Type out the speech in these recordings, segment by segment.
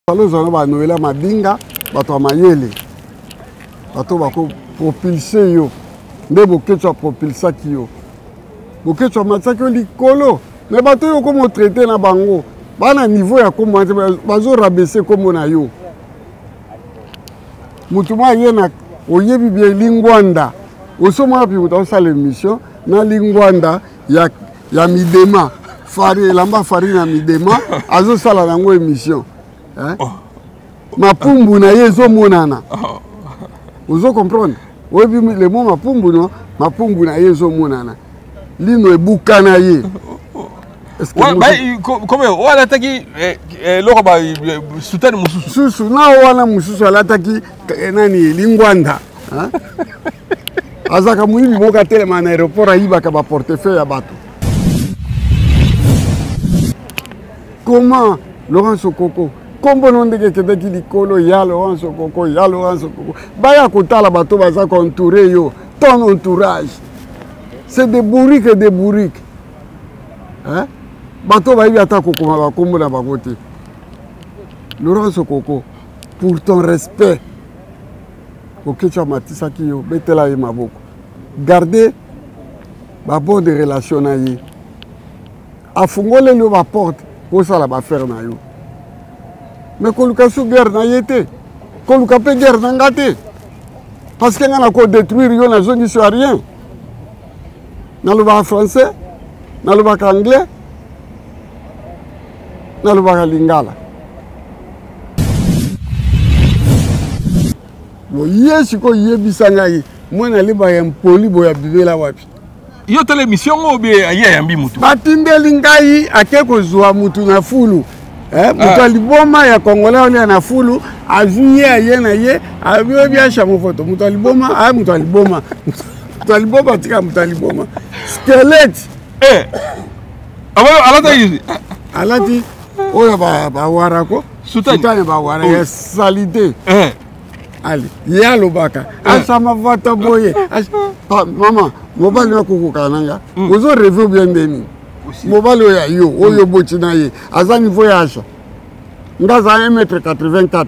Nous Noël Madinga, bato mayele, bato bako propulser yo, nde bokecho propulsa ki yo, bokecho matsaki yo likolo, mais bato yo comme traité na bango, bana niveau ya comme bazo rabaisser comme na yo. Mutuma yena oyebi bien lingwanda, osoma pi muta sa l'émission na lingwanda ya midema, fari lamba farine na midema, azo sala nango émission. Hein? Mapumbu na yezo monana. Vous comprenez? Oui, le mot mapumbu no, mapumbu na yezo monana. Lino ebuka na ye. Comment on attaqué l'Europe soutane mususu. Susu na wana mususu alataki nani lingwanda. Hein? Azaka muibi boka telema na aéroport ayiba ka ba portefeuille ya bato. Comment Laurent Sokoko Kombo non deke kedeki likolo ya Laurent Sokoko, ya Laurent Sokoko. Baya kotala bato baza entouré yo, ton entourage. C'est des bourriques et des bourriques. Hein? Bato ba yata kokoma ba kombo na ba côté. Laurent Sokoko, pour ton respect, OK tu as matisa ki yo, betela ye maboko. Gardez ba bonne relation na ye. Afungole lo ba porte pour ça la ba faire na yo. Mais koluka sou guerre na yete, koluka pe guerre na ngate, parce que ngana ko détruire yo na zone sur rien. Na lo ba français, na lo ba anglais, na lo ba lingala. Bo yesi ko yebisa ngai, mwana liba ya mpoli boya bibela wapi. Yo tele mission ou bien aye yambi mutu. Batindeli ngai akeko zwa mutu na fulu. Mutu aliboma ya Congolais on na fulu azuye aye na ye abiwe bia chamo photo mutu aliboma mutu aliboma mutu aliboma tika mutu aliboma squelette alata yizi alati oya ba warako sutani ba wara ya salite ali ya lobaka asama vata boye mama mobali na kukuka nanga ozo review bien deni mobali oya yo oyo boti na ye aza niveau ya acha ngaza 1m84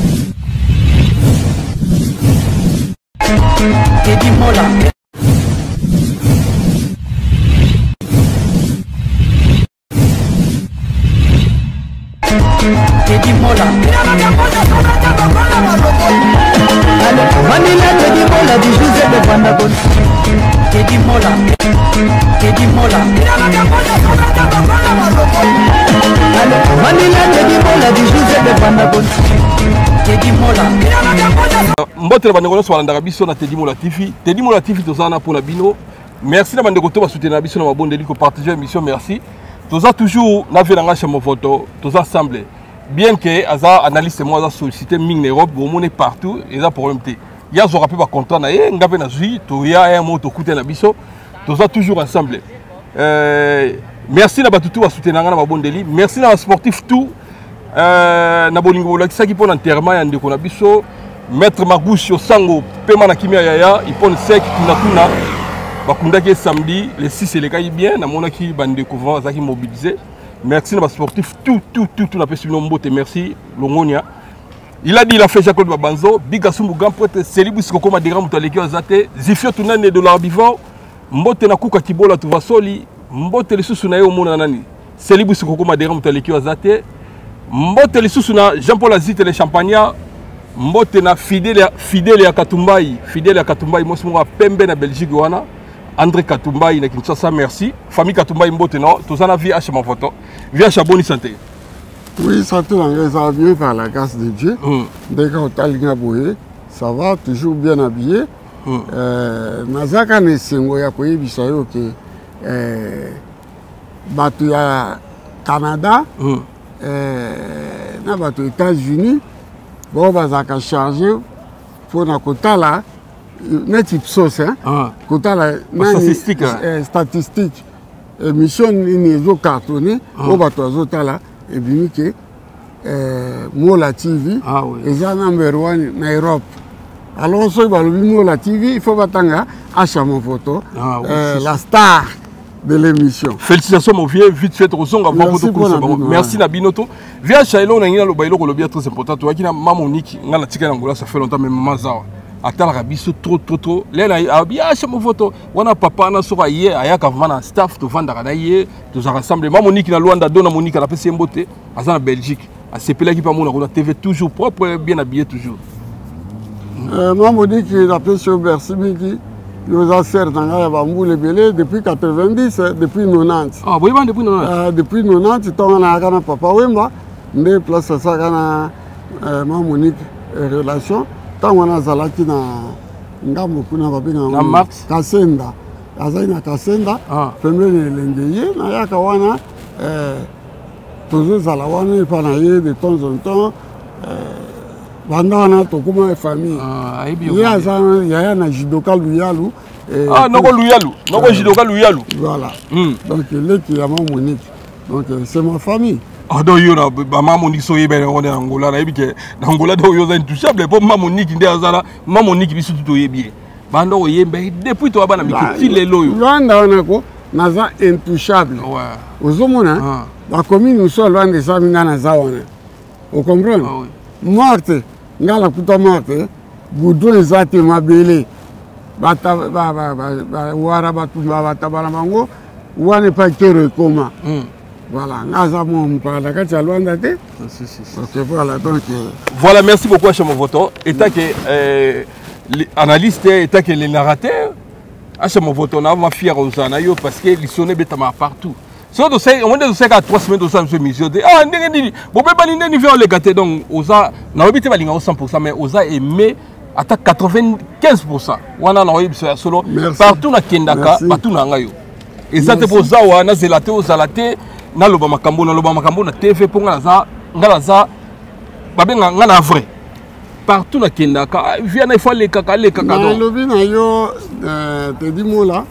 Teddy Mola Teddy Mola Vanilla Teddy Mola du José de Bandagon Teddy Mola Teddy Mola Vanilla Teddy Mola du José de Bandagon Teddy Mola Mbote bandeko so balanda biso na Teddy Mola TV. Teddy Mola TV tozana pour la bino. Merci na bandeko to ba soutenir biso na mabonde liko partager émission merci. Toza toujours na velanga chamo photo, toza ensemble. Bien que aza analyste moi za solliciter ming Europe, bo mone partout et ça problème té. Ya zo rappel ba content na ye ngabe na zui, to ya un mot to coûter na biso. Toza toujours ensemble. Merci na batutu ba soutenir na mabonde li. Merci na sportif tout. Na bolingo la qui pour enterrement ya ndeko na biso. Maître Magouche Sango, paiement na kimia yaya, il pon sec tuna bakundaki samedi le 6 et le kai bien na monaki bande couvent zaki mobilisé. Merci na sportif tout na pesi nombote merci Longonia. Il a dit il a fait Jacob Babanzo, Bigasumbu grand prêtre Celibu Sikoko Madira Mutaleki Azate, Zifio tunane de l'arbivore, mbote na kuka kibola tuvasoli, mbote le susu na yo mona nani. Celibu Sikoko Madira Mutaleki Azate, mbote le susu na Jean-Paul Azite le Champagnat. Mbote na fidèle ya Katumbai, moi moi pembe na Belgique wana. André Katumbai na Kinshasa merci. Famille Katumbai mbote no, tozana vie à ma photo. Vie à bonne santé. Oui, santé ça vient par la grâce de Dieu. Dès qu'on talinga boye, ça va toujours bien habillé. Nazaka ne sengo ya koyebisa yo ke batu ya Canada na batu États-Unis. Bon, bazaka chargé pour na kotala net ipsos hein kotala statistique statistique émission ni zo cartonné o bato azotala et bimi ke Mola TV eza number 1 na Europe. Alors so balobi Mola TV il faut batanga acha mon photo la star de l'émission. Félicitations mon vieux, vite fait Rosonga. Merci Nabinoto. Viens Chailo na ngina lo bailo ko lobia très important. Toi qui na Mamonique ngana tika na Angola ça fait longtemps mais mazawa. Atala rabiso trop. Lela abia chamo photo. Wana papa na soka hier ayaka vraiment na staff to vanda kana hier to za rassemble Mamonique na Luanda dona Monique na PC Mbote azana Belgique. A CPL qui pa mona ko TV toujours propre bien habillé toujours. Mamonique la PC Bercy Miki. Nous avons servi dans la Bamboule Belé depuis 90, depuis 90. Ah, oui, depuis 90. Depuis 90, on a un papa Wemba, mais place ça a Mamonique relation. Tant on a Zalaki na Ngambo kuna babinga Max Kasenda. Azaina Kasenda, pembeni lengeye na yaka wana toujours zalawana panaye de temps en temps. Bandana tokuma famille. Il y a na judoka Luyalu. Noko Luyalu, noko judoka Luyalu. Voilà. Donc là qui a Mamonique. Donc c'est ma famille. Ah donc yo na Mamonique so yebe on est en Angola na yebike na Angola do yo intouchable pour Mamonique ndé azala Mamonique bisu to yebie. Bando yembe depuis to bana mikoti lelo yo. Luanda onako naza intouchable. Ouais. Ozomona la commune nous sommes loin de ça ngana zawana. Vous comprenez? Ah oui. Morte, ngala kuta morte, goudron ezate mabele, bata wara batumba bata balamango, wane pa kero koma. Voilà, ngaza mon parla kacha Luanda te. Ok, voilà donc. Voilà, merci beaucoup à Chamo Voto. État que analyste, état que les narrateurs, à Chamo Voto, on a ma fière aux anayo parce que les sonnées betama partout. So to say, on est à 3 semaines de ça, monsieur Misio. Ah, n'est-ce pas ni niveau les gâtés donc osa na obité balinga 100% mais osa aimé à 95%. Wana na oyibi solo partout na kendaka, partout na ngayo. Et ça te posa wana zelate ozalate na loba makambo na TV pour ngala za babenga ngana vrai. Partout na kendaka, vient il faut les kaka donc. Lobi na yo te di mola.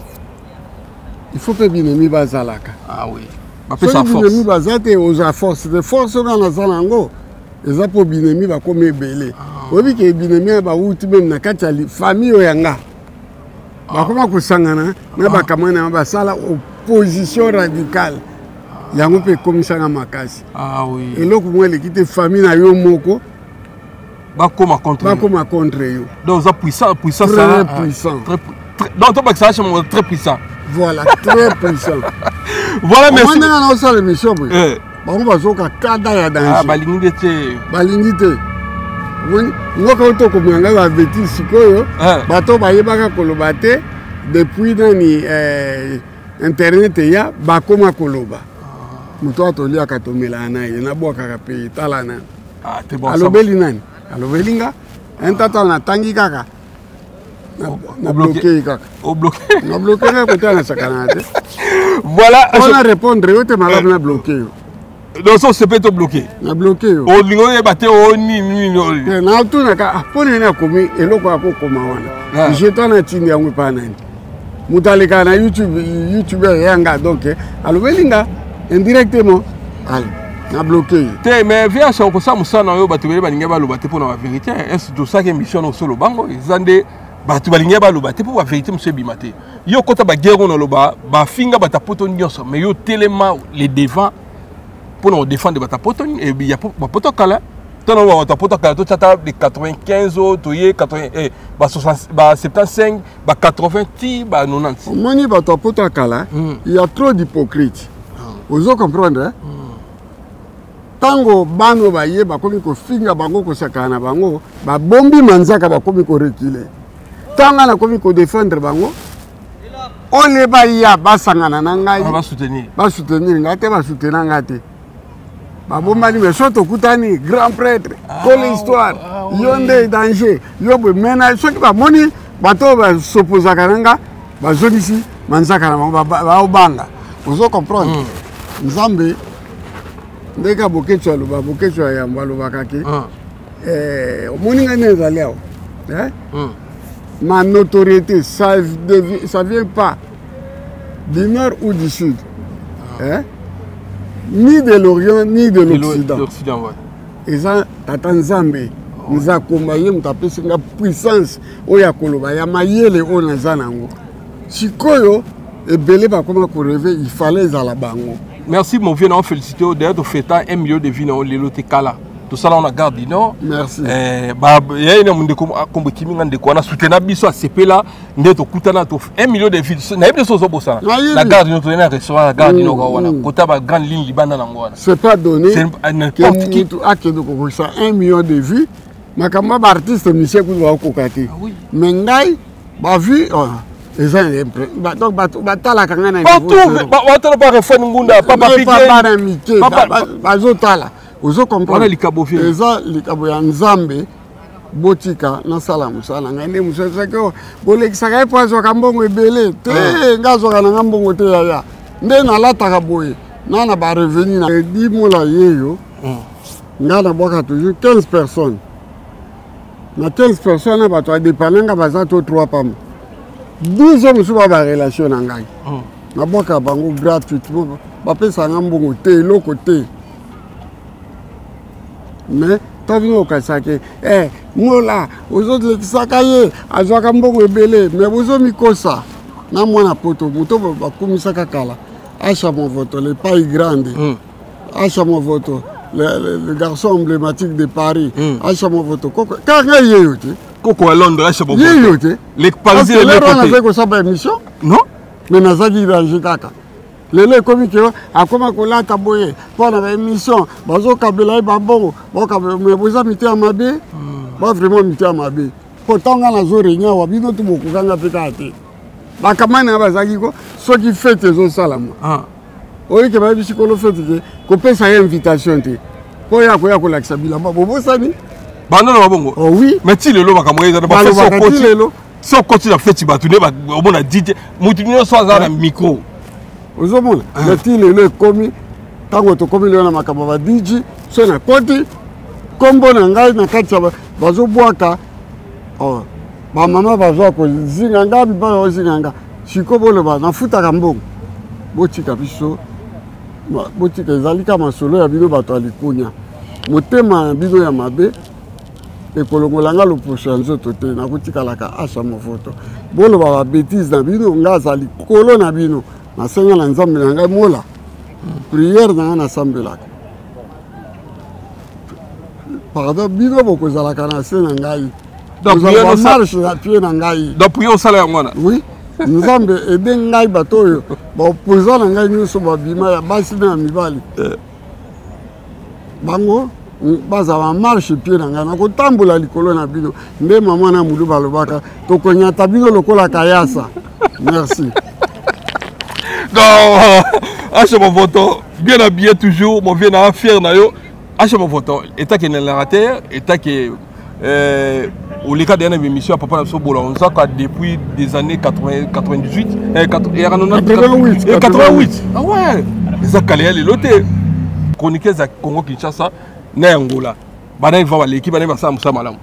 Il faut que binemi bazalaka. Ah oui. Ba pesa force. Binemi bazate oza force. De force on a zalango. Eza po binemi ba comme belé. Obi ke binemi ba uti même na kati famille oyanga. Ba koma ko sangana na ba kamana ba sala opposition radicale. Yango pe komisanga makasi. Ah oui. Et loko moi l'équipe famille na yo moko ba koma contre yo. Donc ça puissant très puissant. Donc toi ça c'est très puissant. Voilà, très puissant. Voilà, merci. On a aussi l'émission. On va jouer à cada ya danger. Ah, balingite. Balingite. Oui, moi quand on commence à bêtise sikoyo, bato bayebaka koloba te depuis nani internet ya bakoma koloba. Muto atolia katomela na ye na boka ka pe talana. Ah, t'es bon. Alobeli nani? Alobelinga. Entata na tangi kaka. On bloqué. On bloqué. On bloqué côté na sakanate. Voilà. On a répondre yo te malade na bloqué. Donc ça c'est peut-être bloqué. Na bloqué yo. O lingo e baté o ni. Na tout na ka pone na komi eloko akokoma wana. Jeton na tindi yango pa nani. Mutaleka na YouTuber yanga donc alobelinga indirectement. Allez. Na bloqué. Te mais via ça ko ça musana yo batubele balinga baloba te pour la vérité. Est tout ça que mission no solo bango izande batu balinga baloba te pour la vérité monsieur Bimate. Yo kota ba guerre no loba ba finga batapoto nyonso mais yo tellement les devant pour nous défendre batapoto et il y a ba poto kala. Tono ba batapoto kala to tata de 95 to ye 80 ba 60 ba 75 ba 80 ti ba 90. Moni batapoto kala, il y a trop d'hypocrites. Vous comprendre hein? Tango bano ba ye ba komi ko finga bango ko sakana bango ba bombi manzaka ba komi ko reculer tanga na komi ko défendre bango on le ba ya ba sangana na ngai ba soutenir ngate ba soutenir ngate ba bomba ni mesoto kutani grand prêtre kole histoire yonde danger yobe mena soki ba moni bato ba s'opposa kananga ba zonisi manzaka na bango ba obanga vous comprendre Nzambe ndeka bokechwa luba bokechwa ya mbalo bakaki moninga neza leo ma notoriété ça vient pas du nord ou du sud ni de l'Orient ni de l'Occident et ça tata Nzambe nous a combayé mutapesi nga puissance oya koloba ya mayele ona zanango sikoyo Et belé va comment rêver, il fallait les à la bango. Merci mon vieux, on félicite. D'ailleurs, tu fais 1 million de vie dans les lotekala. Tout ça là on a gardé non. Merci. Bah il y a une monde comme kimi ngande ko na soutenir biso a CP là ndeto kutana to 1 million de vie. Na yebde so bossa. La garde notre restaurant la garde no wana. Kota ba grande ligne libanda na ngwana. C'est pas donné. C'est n'importe qui a que de ça 1 million de vues. Makamba ba artiste Michel Kouza kokati. Mais ngai ba vu donc batala kangana partout batala pas refone ngunda papa piqué pas d'amitié bazotala ozo comprendre eza likabo ya nzambe botika na sala musala ngane musasa ko bolekisaka epoazo kambongo ebele te ngazoka na ngambongo te ya nde na lataka boye nana ba revenu na 10 mois yeyo ngana boka toujours 15 personnes na 15 personnes bato adépendanga bazato 3 pam 12 hommes sur ma relation nangai. Na boka bango gratuitement. Ba pesa ngambongo te loko te. Mais t'as vu au kasake mola aux autres les sakaye azwaka mbongo ebele mais bozo mikosa na mwana poto moto ba komisa kakala. Acha mon vote les pailles grandes. Acha mon vote le garçon emblématique de Paris. Acha mon vote quand yeyo te. Koko à Londres, là, c'est bon. Les parisiens, les émission. Non? Mais Nazaki Rajikaka. Les comiques, à comment qu'on l'a taboyé, pour la émission, Bazo Kabila et Babongo, mais vous avez mis à ma baie, pas vraiment mis à ma baie. Pourtant, on a zone réunion, on a bien tout beaucoup quand on a pété. Bakamana Bazakiko, ceux qui fêtent les autres salams. Oui, que ma psychologue fait que peut ça invitation. Pour y avoir quoi la Sabila, Bobo Sani. Bongo. Oh oui. Mais si le lot va comme si on continue à faire tu vas tourner, on a dit, Moutinho soit dans le micro. Aux hommes, le style est commis, tant que tu commis le nama kamaba DJ, c'est un côté, comme bon engagé dans quatre sabats, bazo boaka, oh, ma maman va jouer pour zinganga, biba zinganga, chikobo le bas, na futa kambo, botika biso, botika zalika masolo ya bido bato alikunya, motema bido ya mabe. Et pour le Molanga, le prochain jour, tu es dans la cache mon photo. Bon, le va bêtise dans bino, on a sali colonne à bino. Na senga l'ensemble de la mola. Prière dans un assemblée là. Pardon, bino beaucoup à la canacée n'angai. Donc, on marche à pied n'angai. Donc, prions au salaire, moi. Oui. Nous avons aidé n'angai bateau. Bon, posant n'angai nous sommes bima ya basi na mibali. Bango. Baza va marche pied nanga ko tambola likolo na bino nde maman na mulu balobaka to konya tabino lokola kayasa. Merci. Donc ache mon photo bien habillé toujours mon vieux na fier na yo ache mon photo état que narrateur état que au cas d'une émission papa na so bolon ça depuis des années 98 et 88 ah ouais ça calé les loté chroniqueur za Congo Kinshasa na Angola bana va l'équipe bana ça musa malam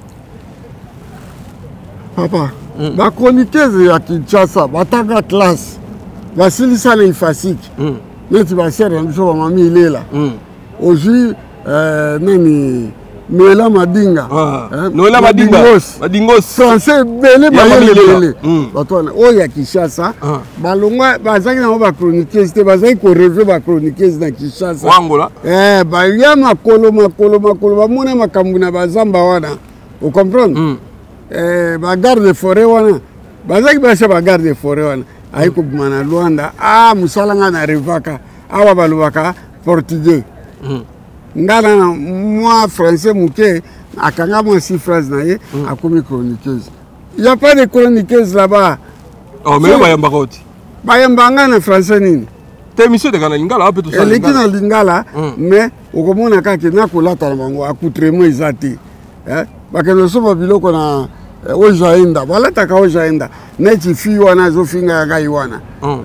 papa ba chroniqueuse ya Kinshasa batanga classe basilisa na ifasiki neti ba sere nso mami ilela oji nani Noëlla Madinga Noëlla Madingos français belé belé batwana oya Kinshasa balongwa bazaki na ba chroniqueuse te bazaki ko rêver ba chroniqueuse na Kinshasa Angola ba ya makolo ba mona makambu na bazamba wana vous comprenez ba garde de forêt wana bazaki ba garde de forêt wana ayiko bimana Luanda musalanga na revaka awa balubaka portugais ngana na moi français muke akanga moi si phrase na ye akomi chroniqueuse. Il y a pas de chroniqueuse là-bas. Oh mais bayamba koti. Bayamba ngana français nini? Te monsieur de kana lingala ape to ça. Elle est na lingala mais okomona kaka na kolata na bango accoutrement ezati. Bakeno soba biloko na ojaenda. Balata ka ojaenda. Neti fi wana zo finga ga iwana.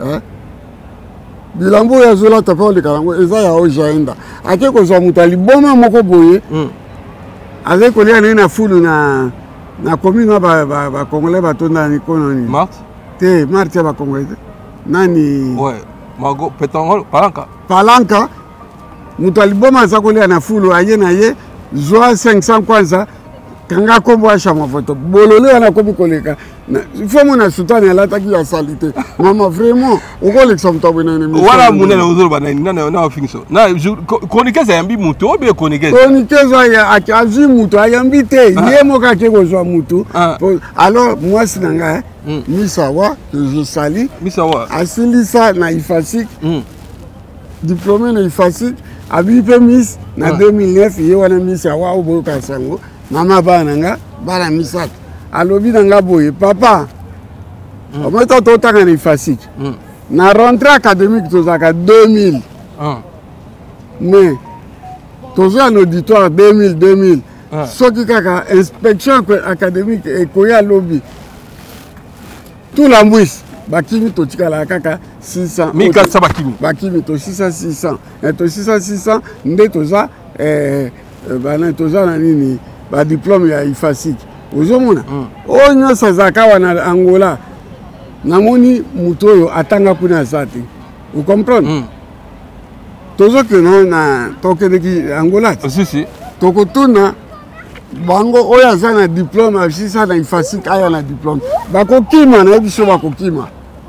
Bilambo ya zola tapa le kalango eza ya ojaenda ake ko zo mutali boma moko boye avec kolia na fulu na commune ba congolais ba tonda ni kononi Marthe ba congolais nani ouais mago petangol palanka mutali boma za kolia na fulu aye na ye zoa 500 kwanza kanga kombo acha mafoto bololo wana komi koleka faut mona sultane alataki ya salite mama vraiment okolekisa moto abwena na émission wala munene ozoloba na finso na chroniqueuse ayambi mutu obe chroniqueuse azwi mutu ayambi te ye moko ake kozwa mutu alors mwasi na ngai misawa je sali misawa asilisa na ifasik diplômé na ifasik abi mpe miss na 2009 ye wana misawa oboyoka sango mama bana nga bana misato alobi na nga boye papa ometa totanga na ifasik na rentrée académique tozalaka 2000 mais tozwa na auditoire 2000 soki kaka inspection académique ekoya lobi tout la mbwisi bakimi totikala kaka 600 1400 bakimi to 600 to 600 nde toza bana toza na nini ba diplôme ya ifasik ozomona oyo nyonso azalaka wana Angola namoni mutu oyo atanga kuna za te ocomprendre tozokende na tokedeki Angola tokotuna bango oyo aza na diplôme asisa na ifasik aya na diplôme bakokima na biso bakokima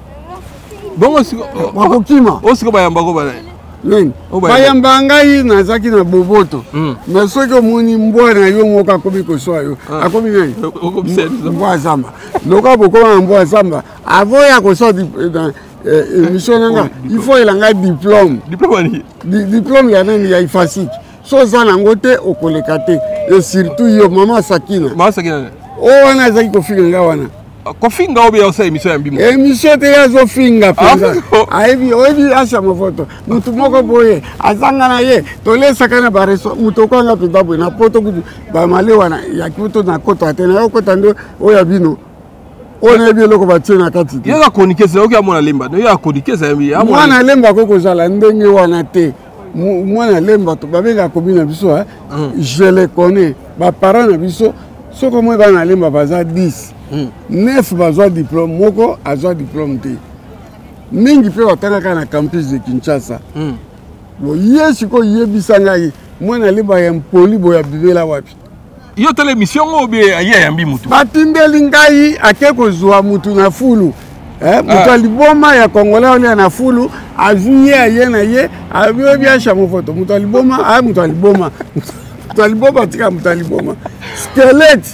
bakokima osiko bayambako bana nini bayamba ngai nazaki na boboto mais soki omoni mbwa na yo moko akomi koswa yo akomi nani mbwa zamba loka bokoma na mbwa zamba avoya koswa émission nanga il faut elanga diplôme ya nani ya ifasik so oza nango te okoleka te et surtout yo mama sakina o wana azaki kofinga nga wana kofinga obi ya osa émission ya mbimo émission te azofinga penza oyebi acha mafoto mutu moko boye azanga na ye tolesaka na bareso mutu okwanga mpenza boye na poto kutu bamale wana ya kutu na kota te na yo kota nde oyo bino oyo nayebi eloko batie na kati te yoka chroniqueuse oki amona lemba yoka chroniqueuse mwana lemba akoki kozala ndenge wana te mwana lemba to babenga komi na biso je le connais baparent na biso soko moi bana lemba baza 10 9 bazwa diplôme moko azwa diplôme te mingi mpe batangaka na campus de Kinshasa ye sikoyo yebisa ngai mwana lemba ya mpoli boya bibela wapi yo tala émission obi aye yambi mutu batindeli ngai ake kozwa mutu na fulu mutu aliboma ya Congolais olia na fulu azwi ye aye na ye ayobi acha mofoto mutu aliboma mutu aliboma tika mutu aliboma skelete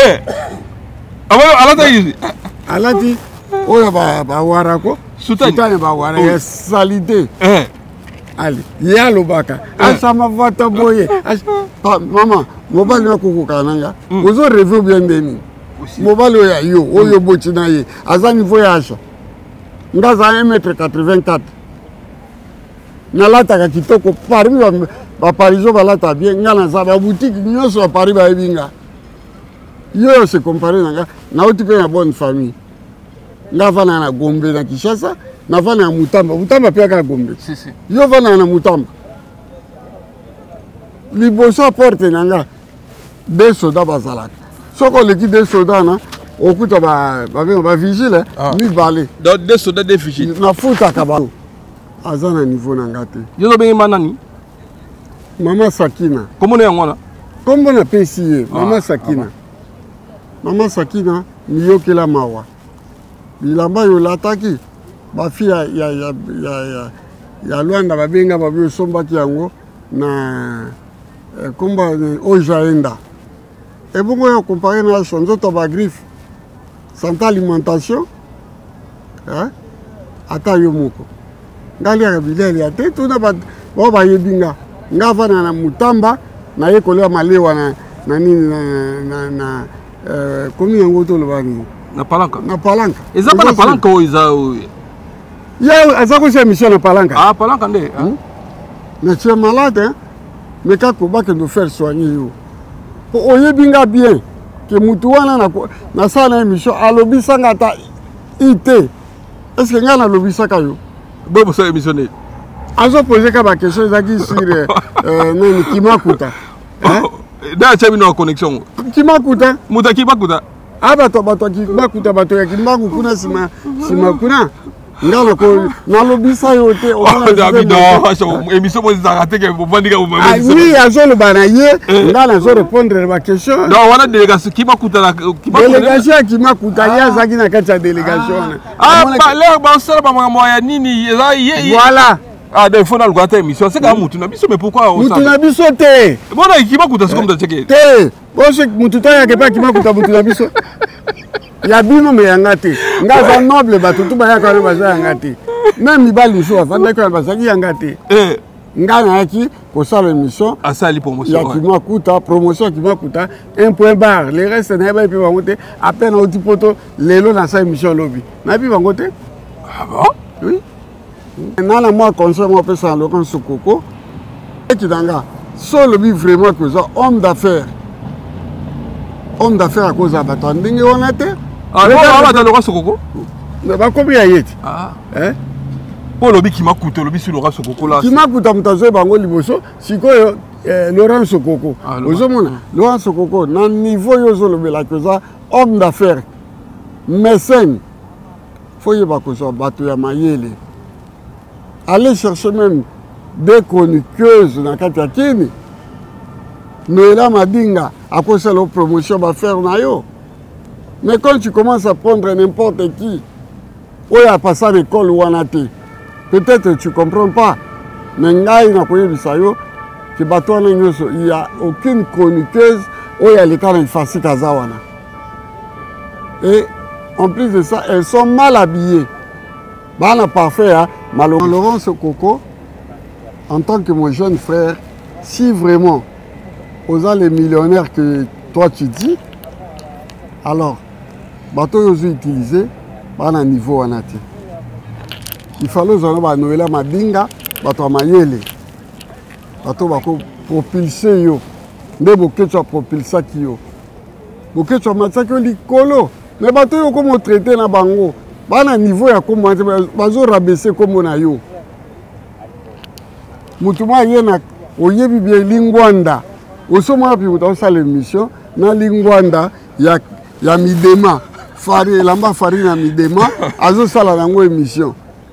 alati oyo bawarako sultane bawara ya salite ali ye alobaka asama vata boye mama mobali nakokoka nanga ozo reve bien ndeni mobali oyo ya yo oyo boti na ye aza niveau ya asha nga za 1m84 nalataka kitoko parmi baparisio balata bien nga naza babutiki nyonso bapari bayebi nga yo se compare na nga nauti mpe na bonne famille nga vana na Gombe na Kinshasa na vana na Mutamba mpe aka Gombe yo vana na Mutamba liboso a porte na nga deux soldats bazalaka soko oleki deux soldats na okuta bavigile mibale deux soldats deux vigiles nafutaka bango aza na niveau na nga te yo tobengema nani mama Sakina komona yango wana kombo na pesi ye mama Sakina mama Sakina miyokela mawa bilamba yo lataki bafi ya Luanda babenga babi osombaki yango na komba ojaenda ebongo ya compare na nzoto ba griffe santé alimentation ata yo moko ngali ya bilele ya te tuna ba bayebinga nga vana na Mutamba na ye kolia malewa na nini na komi yango to lobani na palanka eza pa na palanka o eza ya aza ko se mission na palanka palanka nde mais tu es malade mais kako bake de faire soigner yo po oyebinga bien ke mutu wana na sana émission alobisanga ta ite est-ce que nga na lobisaka yo bo so émission ne azo poser ka ba question ezaki sur nani Kimakuta da chabi no connexion Kimakuta muta Kimakuta bato Kimakuta bato ya Kimaku kuna sima kuna ngana ko nalobisa yo te o non émission mo zaraté que bandi ka oui azolo bana ye ngana zo répondre ba question non wana délégation qui makutana délégation qui makutana zaki na kati ya délégation ah ba le ba sala ba moya nini voilà ah il faut dans le émission c'est comme mutu na biso mais pourquoi on mutu na biso te bona qui makuta c'est comme ça checker te bo se mutu ta ya ke pa qui makuta mutu na biso ya bino me yanga te ngaza noble bato tu ba ya ka ba yanga te même mibali so afanda ko ba zaki yanga te ngana yaki ko sala émission asali promotion ya qui makuta promotion qui makuta un point barre les restes na ba pi ba ngote à peine au poto lelo na sa émission lobby na pi ba ngote ah bon oui nana moi conseil moi pesa Laurent Sokoko et qui danga solo bi vraiment que ça homme d'affaires à cause à bato ndenge wana te ah non ba Laurent Sokoko mais ba komi ya yeti ah pour lobi qui makuta lobi sur Laurent Sokoko là qui makuta mutazo bango liboso sikoyo Laurent Sokoko ozomona Laurent Sokoko na niveau yo zo lobela que ça homme d'affaires mécène faut y ba ko so bato ya mayele. Allez chercher même des chroniqueuses dans Katiakini. Noëlla Madinga, à cause de la promotion, va faire nayo. Mais quand tu commences à prendre n'importe qui, où il a passé à l'école ou en athée, peut-être tu ne comprends pas. Mais il n'y a aucune chroniqueuse où il y a les cas de Fassi Kazawana. Et en plus de ça, elles sont mal habillées. Bana parfait, hein? Laurent Sokoko, en tant que mon jeune frère, si vraiment aux les millionnaires que toi tu dis, alors, bateau ils ont utilisé, bana niveau anati. Il fallait que Noëlla Madinga, bateau mayele, bateau bako propulser yo, ne boke tu as propulsé qui yo, boke tu as massacré likolo, mais bateau yo comme traité na bango. Bana niveau ya kombo bazo rabaisser kombo na yo mutuma yena oyebi bien lingwanda osoma pi uta l'émission na lingwanda ya midema fari lamba fari na midema azo sala nango émission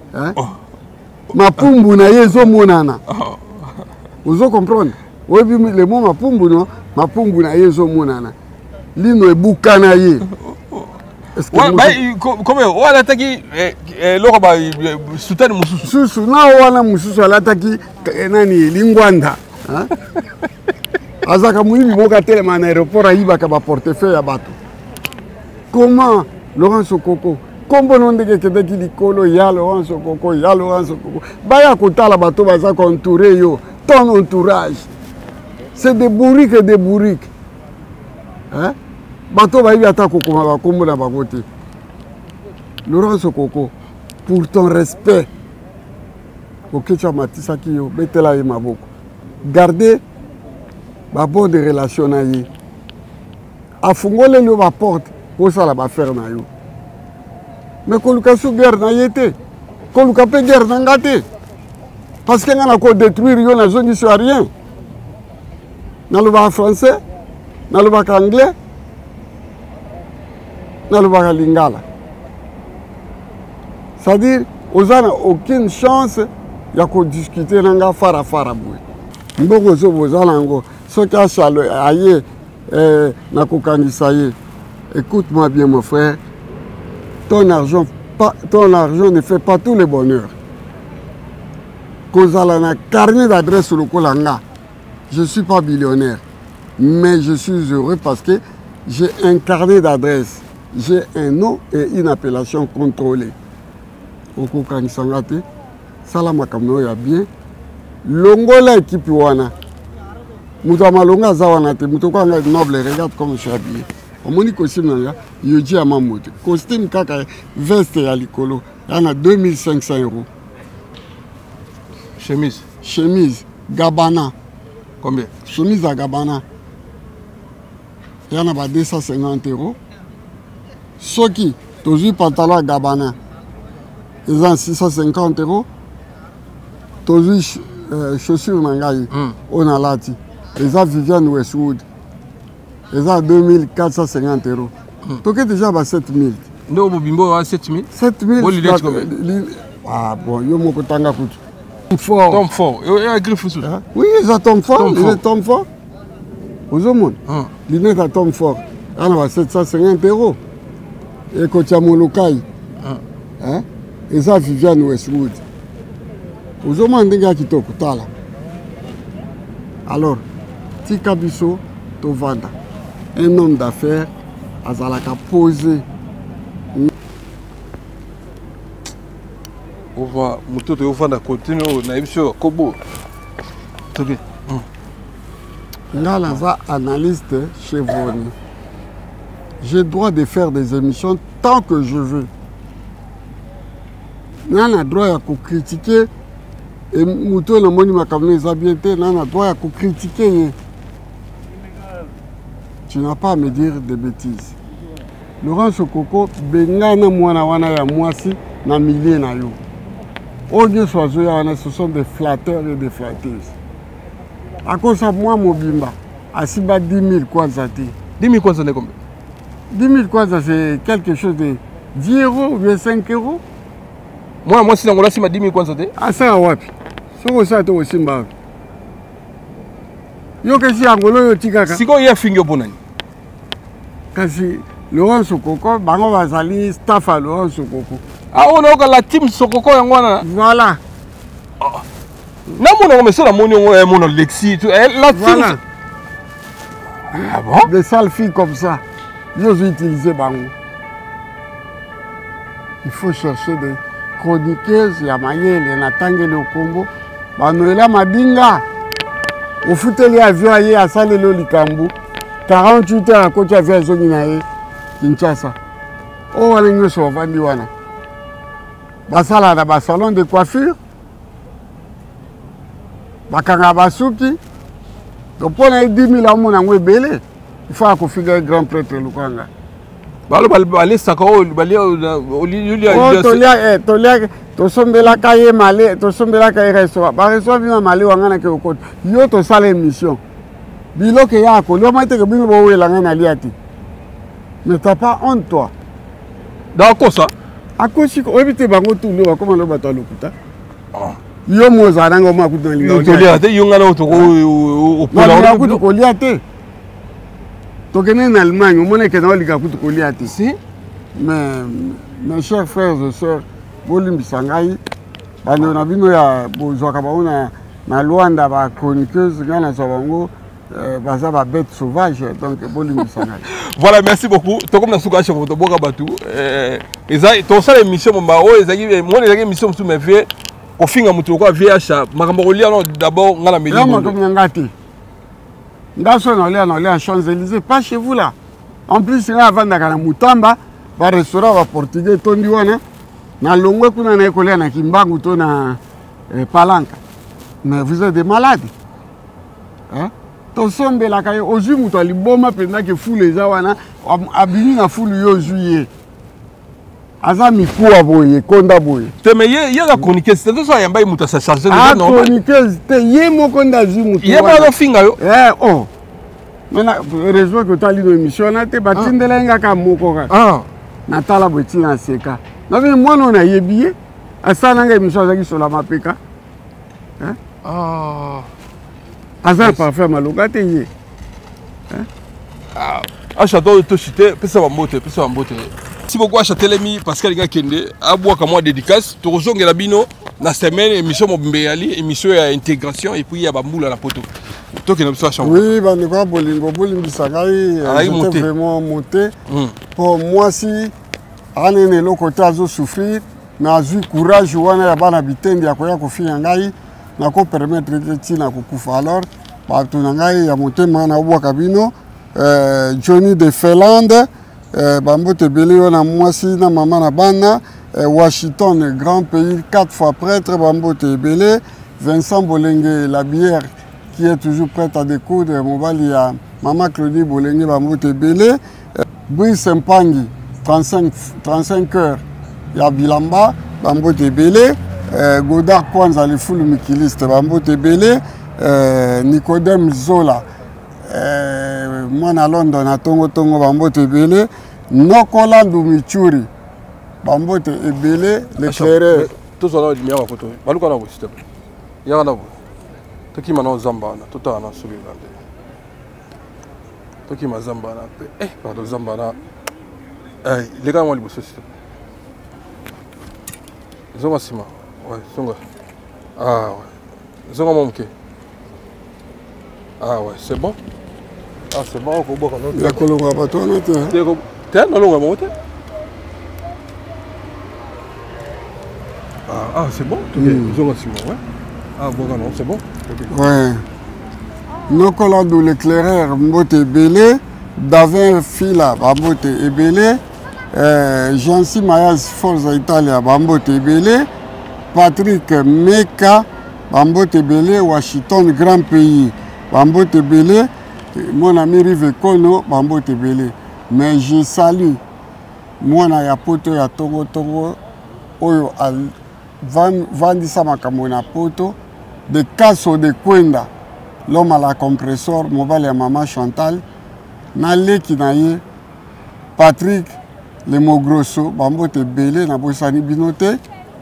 mapumbu na yezo monana ozo comprendre oyebi le mot mapumbu no mapumbu na yezo monana lino ebuka na ye. Comment on a attaqué l'Europe soutient Moussou. Soussou, na wana Moussou a attaqué nani lingwanda. Azaka muhimu moka tellement aéroport aiba ka ba portefeuille ya bato. Comment Laurent Sokoko kombo nondeke kedeki likolo ya Laurent Sokoko ya Laurent Sokoko baya kotala bato baza entouré yo ton entourage. C'est des bourriques et des bourriques. Hein? Bato ba yata kokoma ba kombo na ba côté. Laurent Sokoko, pour ton respect, ok tu as matisa ki yo betela ye maboko. Gardez ba bonne relation na ye. Afungole le ba porte pour ça la ba faire na yo. Mais ko luka su guerre na yete. Ko luka pe guerre na ngate. Parce que ngana ko détruire yo na zone sur rien. Na le ba français, na le ba anglais. Nalubaka lingala. C'est-à-dire, aux gens n'ont aucune chance de discuter nanga fara boué. Mboko zo bozalango, ce qui chalo aye na kokanisa ye. Écoute-moi bien mon frère, ton argent ne fait pas tout le bonheur. Kozala na carnet d'adresse sur le kolanga. Je suis pas millionnaire, mais je suis heureux parce que j'ai un carnet d'adresse. J'ai un nom et une appellation contrôlée. Oko kanisangate, salama kamno ya bien. Longola équipe wana. Muto malonga zawana te, muto kwa noble, regarde comme je suis habillé. Omoni costume nanga, yoji amamote. Costume kaka veste ya likolo, yana 2500 €. Chemise. Chemise, Gabbana. Combien? Chemise à Gabbana. Yana ba 250 €. Soki, toujours pantalon à Gabbana, ils ont 650 €. Toujours chaussures Nangaï, on a lati. Ils ont Vivienne Westwood, ils ont 2450 €. Donc déjà 7000. Non, Bobimbo, 7000. 7000. Ah bon, yo moko tanga kutu. Fort. Tom fort. Et un griffe sous. Oui, ça tombe fort. Il est tombe fort. Aux hommes. L'inet à tombe fort. On a 750 €. Et quand tu as mon local. Et ça, Viviane Westwood. Aux hommes, on a qui toque. Alors, Tika Bisso, Tovanda. Un homme d'affaires, Azalaka posé. On va monter au fond de côté, on a eu sur Kobo. Là, là, analyste chez Voni. J'ai le droit de faire des émissions tant que je veux. On a le droit de critiquer. Et Mouton, le monde m'a comme les habiletés, on a le droit de critiquer. Tu n'as pas à me dire des bêtises. Laurent Sokoko, Bengana Mwana ya Mwasi, na milliers na yo. Ce sont des flatteurs et des flatteuses. À cause de moi, Mobimba, à Siba 10 000 quoi ça 10 000 quoi ça combien? 10 000 quoi ça c'est quelque chose de 10 € ou 5 €. Moi, si on a 10 000 quoi ça ah, ça, wapi. C'est ça, tu aussi, Mba. Yo, qu'est-ce qu'il y a un tika? Si on y a fini au bonheur. Kasi, Laurent Sokoko, Bango Vazali, staff à Laurent Sokoko. Ah, on a la team Sokoko et moi. Voilà. Non, mais c'est la mon Lexi. La team. Ah bon? Des sales filles comme ça, ils ont utilisé Bango. Il faut chercher des chroniqueuses, Yamayel, Natangele au Congo. Banoela Madinga. Au foot, les avions à Salelo Likambu. 48 heures à côté de Zoginae, Kinshasa. Oh, on est sur Vandiwana. Basala dans le salon de coiffure. Bakanga Basuki. Donc, pour les 10 000 hommes, on a belé. Il faut qu'on fasse un grand prêtre Lukanga. Allez, ça va, to sombela kaye malé, to sombela kaye restaurant. Ba restaurant vient malé wangana ke okot. Yo to sala émission. Bilo ke yako, lo maite ke bino bo wela ngana liati. Mais t'as pas honte toi. D'accord ça. À cause ko ebite bango tout lo comment lo bato lokuta. Yo moza nango makuta liati. To liati yo ngana to au pula ko to liati. To kene en Allemagne, on est que dans les kutu ko liati. Si. Mais mes chers frères et sœurs, Bolim Sangai, on a vu ya bozwaka baona na Luanda ba chroniqueuse ngana sabango baza ba bête sauvage donc Bolim Sangai. Voilà, merci beaucoup. To comme na suka chez votre boka batu eza to sala émission mba o ezaki mo ezaki émission sous mes vieux ko finga mutu ko VH makambo kolia no d'abord ngana meli. Là makambo ngati. Ndaso na le Champs-Élysées, pas chez vous là. En plus là avant na Mutamba ba restaurant ba portugais tondi wana. Na longwe kuna na ekolia na Kimbangu to na Palanka. Mais vous êtes des malades. Hein? To sombe la kaye ozu muto liboma penda ke fulu eza wana abini na fulu yo juillet. Aza mikuwa boye konda boye. Te me ye la chroniqueuse c'est ça yamba muto sa charger de non. Chroniqueuse te ye mo konda zu muto. Ye ba do finga yo. Oh. Mena heureusement que tali no émission na te batindela ngaka moko ka. Ah. Natala boti na seka. Na bien moi on a yebié à ça nanga émission azaki sur la mapeka. Hein? Ah. Azar parfait maloka te ye. Hein? Ah, j'adore te citer, pesa ba mbote. Si beaucoup achatelemi Pascal Nga Kende, abwa ka moi dédicace, to rozongela bino na semaine émission Mobimbe émission ya intégration et puis ya ba mbula la poto. Toi qui n'as pas changé. Oui, bah ne pas Bolingo Sangai, j'étais vraiment monté. Pour moi si anene lokota azo souffrir na zu courage wana ya bana bitendi ya koya kofinga ngai na ko permettre que tina kokufa alors ba tunangai ya motema na obwa kabino Johnny de Finlande bambote belio na mwasi na mama na bana Washington grand pays 4 fois prêtre bambote belé Vincent Bolenge la bière qui est toujours prête à découdre mobali ya mama Claudie Bolenge bambote belé Brice Mpangi 35 heures, il y a Bilamba, Bambo Tebele, Godard Kwanza, les foules mikilistes, Bambo Tebele, Nicodème Zola, moi à London, à Tongo Tongo, Bambo Tebele, Nokolandu Michuri, Bambote ebele l'éclaireur. Tout ça là lumière à photo. Baluka na s'il te plaît. Ya na bo. Toki mana zamba na tota na sobi lande. Toki ma zamba na. Pardon zamba na. Les gars moi liboso s'il te plaît. Zonga sima. Ouais, zonga. Ah ouais. Zonga momke. Ah ouais, c'est bon. Ah c'est bon ko boka no. Ya kolonga bato na te. T'es na longa mote. Ah c'est bon. Zonga sima, ouais. Ah bon non, c'est bon. Ouais. Nokola do l'éclaireur mbote ebele, Davin Fila bambote ebele. Jansi Mayas Forza Italia Bambote Ebele, Patrick Meka Bambote Ebele, Washington Grand Pays Bambote Ebele, mon ami Rive Kono Bambote Ebele. Mais je salue mon ayapoto ya Togo Togo oyo vandisa makambo na poto de Kaso de Kwenda l'homme à la compresseur mobile ya Maman Chantal na leki na ye Patrick le mot grosso, Bambote Belé, Nabosani Binote,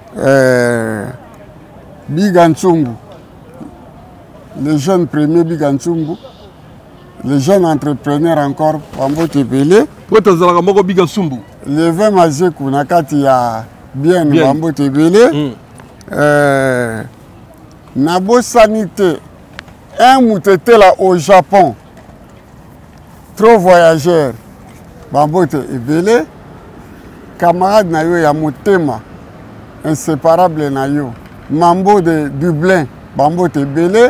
Bigantsumbu, les jeunes premiers Bigantsumbu, les jeunes entrepreneurs encore, Bambote Belé. Pourquoi tu as dit Bigantsumbu? Le 20 Mazekou, Nakati ya bien Bambote Belé. Nabosanité, un moutete là au Japon, trop voyageurs, Bambote Belé. Camarade na yo ya motema inséparable na yo Mambo de Dublin Bambote Ebele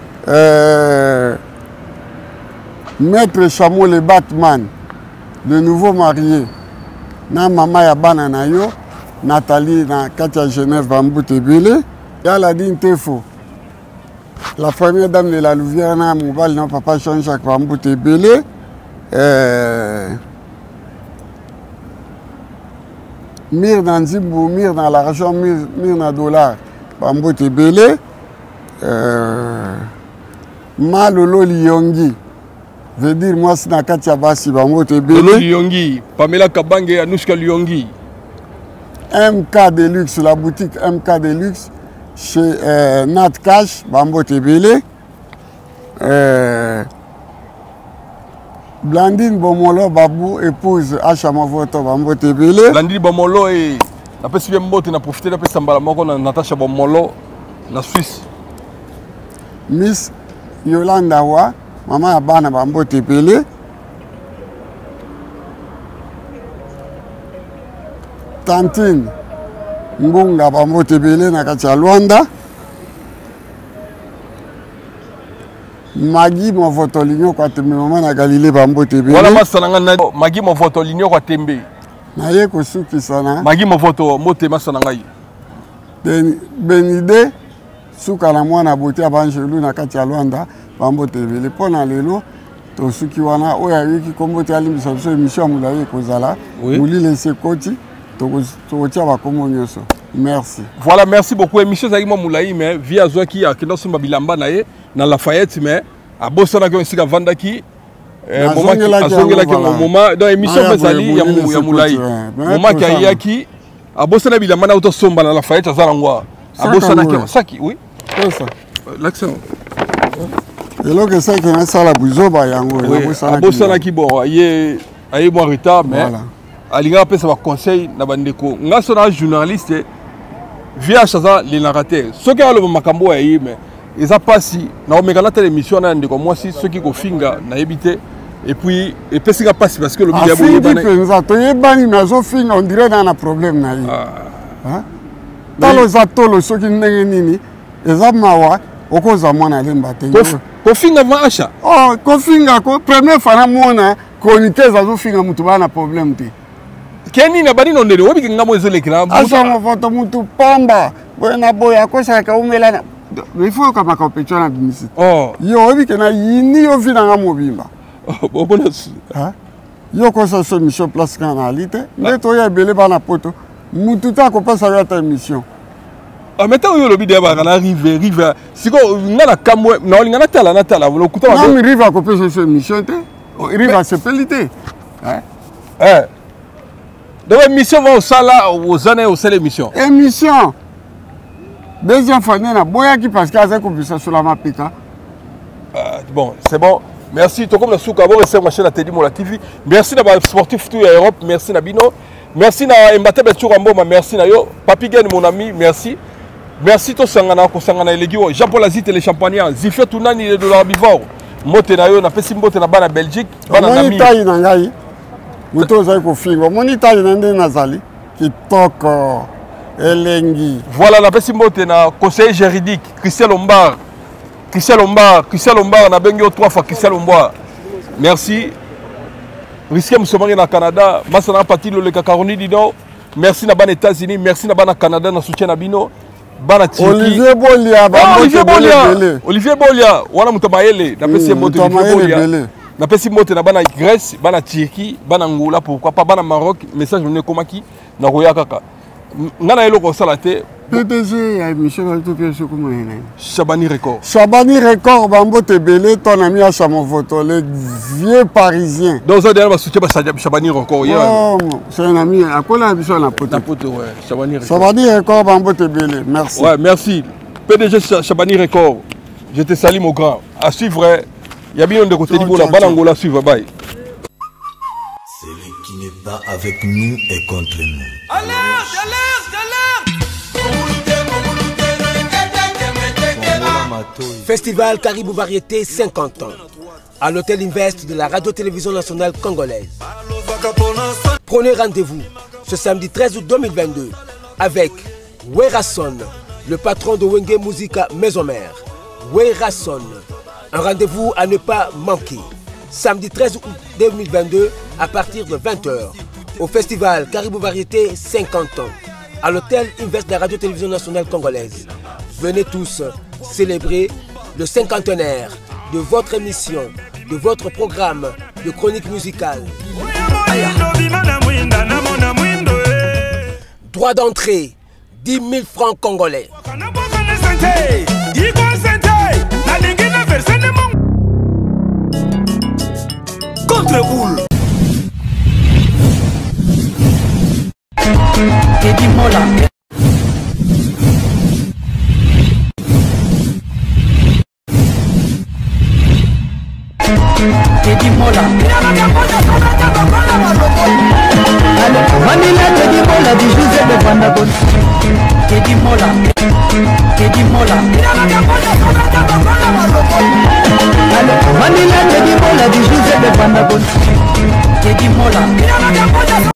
Maître Chameau le Batman le nouveau marié na mama ya bana na yo Nathalie na Katia Genève Bambote Ebele ya la Tefo la première dame de la Louvière na mobile na papa Jean-Jacques Bambote Ebele Mire dans Zimbo, mire dans l'argent, mire dans dollar. Bambote Ebele. Malolo Liongi. Veut dire moi c'est na Katia Basi Bambote Ebele. Lolo Liongi, Pamela Kabange, Anouchka Liongi. MK Deluxe, la boutique MK Deluxe chez Nat Cash Bambote Ebele. Blandine Bomolo Babou épouse Achama Voto Bambote Ebele. Blandine Bomolo et la personne bien moto n'a profité de la personne Balamoko na Natacha Bomolo la Suisse. Miss Yolanda Wa, maman Abana Bambote Ebele. Tantine Ngunga Bambote Ebele na Katia Luanda. Magui mon voto ligno kwa tembe maman na Galilée Bambote Ebele. Voilà masananga na Magui mon voto ligno kwa tembe. Na ye ko suki sana. Magui mon voto mote masananga yi. Benide suka na mwana bote abanjelu na Katia Luanda Bambote Ebele pona lelo to suki wana oya yiki kombote alimbisa biso émission mulaye kozala. Muli laisser koti to tia ba komo nyoso. Merci. Voilà, merci beaucoup. Émission Zagima Moulaï, mais via Zoaki, à Kenosumba Bilamba, dans Lafayette, mais à Bossana, qui est Vandaki. Moment qui a moment, dans l'émission Bezali, il y a Moulaï. Moment qui a Yaki, à Bossana Bilamba, dans Autosomba, dans Lafayette, à Zalangwa. À Bossana Saki, oui. L'accent. Et là, que c'est que ça la bouzoba, yango. À Bossana qui, bon, il est bon retard, mais. Alinga pe ça va conseil na bandeko nga sona journaliste via chaza les narrateurs ceux qui ont le makambo ya yime eza pasi na omekana tele émission na ndeko moi si ceux qui ko finga na ebité et puis et pesinga pasi parce que le bidia boye bana penza to yebani na zo finga on dirait dans un problème na yi hein talo za tolo ceux qui ndenge nini eza mawa okoza mwana lemba te ko finga ma acha oh ko finga ko première fois na mona chroniqueur za zo finga mutu bana problème te Keni na bani nondele obi ngamo ezole kila asa mo foto mutu pamba bona boya ko saka umela na il faut que ma compétition na bimisite oh yo obi kana yini yo vina ngamo bimba oh bona hein yo ko sa mission place canalité mais to ya belé bana poto mutu ta ko pasa ya ta mission ah mais ta yo lobi de ba kana rive siko ngana kamwe na olinga na tala lo kuta ba non rive ko pesa mission te rive se pelité hein Donc émission va au sala aux années au sel émission. Émission. Deuxième fois, na boya qui parce que ça comme ça sur la mapika. Bon, c'est bon. Merci. Tout comme la souka, bon, c'est ma chaîne à Teddy Mola TV. Merci d'avoir sportif tout à Europe. Merci Nabino. Merci na Mbaté Betchourambo, merci na yo. Papi Gen mon ami, merci. Merci to sangana ko sangana elegio. Jean-Paul Azite les champagnats. Zifé Tounani de l'herbivore. Mote na yo na pesi mbote na bana Belgique, bana Namibie. Moni tayi na ngai. Muto za ko fingo. Moni tayi na ndé nazali. Kitoko elengi. Voilà la pesi mbote na conseiller juridique Christian Lombard. Christian Lombard na bengi 3 fois Christian Lombard. Merci. Risqué Moussomari na Canada, Masana Pati le Cacaroni Dido. Merci na ban États-Unis, merci na ban Canada na soutien na bino. Bana Tiki. Olivier Bolia, Olivier Bolia, wana mutamayele na pesi mbote Olivier Bolia. Na pesi mbote na bana Grèce, bana Turquie, bana Angola, pourquoi pas bana Maroc, message ne komaki na roya kaka. Ngana eloko salate. PDG à émission tout bien comment Chabani Record. Chabani Record bambo te belé ton ami à Chamovoto les vieux parisiens. Donc ça derrière soutien Chabani Record hier. Oh, c'est un ami à quoi la mission la pote. La pote ouais, Chabani Record. Chabani Record bambo te belé. Merci. Ouais, merci. PDG Chabani Record. Je te salue mon grand. À suivre, il y a bien de côté du Bola, Balangola suivre bye. Celui qui n'est pas avec nous est contre nous. Alerte, alerte, alerte! Festival Caribou Variété 50 ans à l'hôtel Invest de la radio-télévision nationale congolaise. Prenez rendez-vous ce samedi 13 août 2022 avec Werason, le patron de Wenge Musica Maison Mère. Werason, un rendez-vous à ne pas manquer. Samedi 13 août 2022 à partir de 20h au Festival Caribou Variété 50 ans à l'hôtel Invest de la radio-télévision nationale congolaise. Venez tous célébrer le cinquantenaire de votre émission, de votre programme de chronique musicale. Droit d'entrée, 10 000 francs congolais. Contre-boule. Teddy Mola. Teddy Mola. Vanilla Teddy Mola du José de Pandagon. Teddy Mola. Teddy Mola. Vanilla Teddy Mola du José de Pandagon. Teddy Mola.